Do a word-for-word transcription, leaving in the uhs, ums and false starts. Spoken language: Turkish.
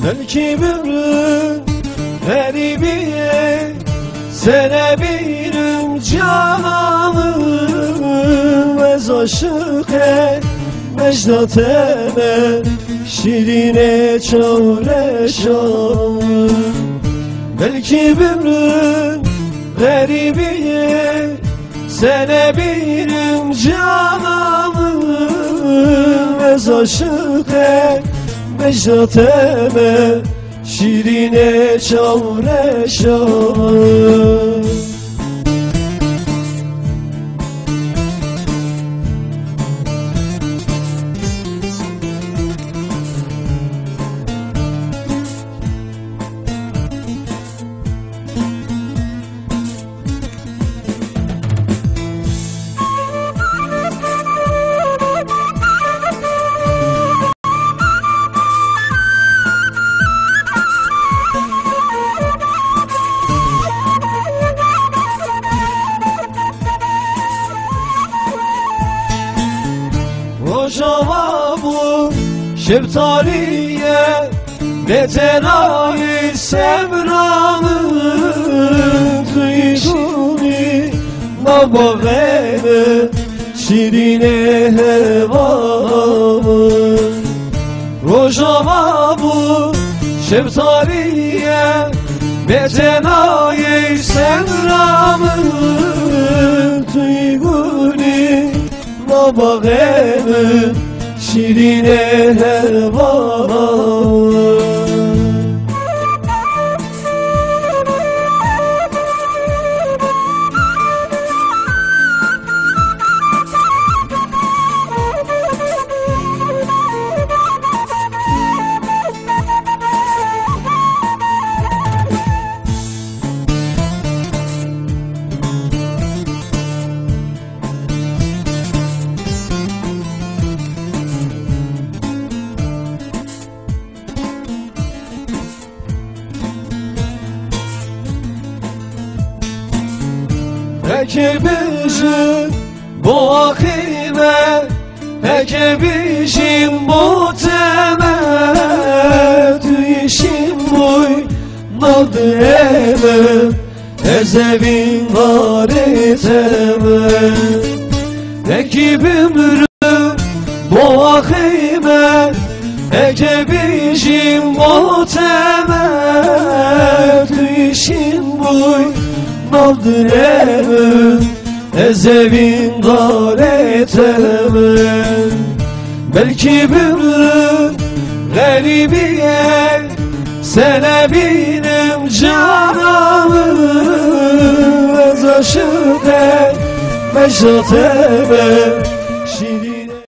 Belki bürün garibiye sene birim cananım ez aşık e mecdat eme şirine çavreşanım. Belki bürün garibiye sene birim cananım ez aşık e mecdat eme şirine çavreşanım. Rojava bu şeftaliye veterayı sevranın duyguni nabağene şirine hevamın. Rojava bu şeftaliye veterayı sevranın duyguni nabağene şirine hevamın. Ekebişim bu akime, ekebişim bu teme, tüyişim boy nadı eme, ezevin gareteme. Ekibim bu akime, ekebişim bu teme, tüyişim boy nadır eme, ezevin gareteme. Belki bürün garibiye sene benim canımı ez aşık e mecdat eme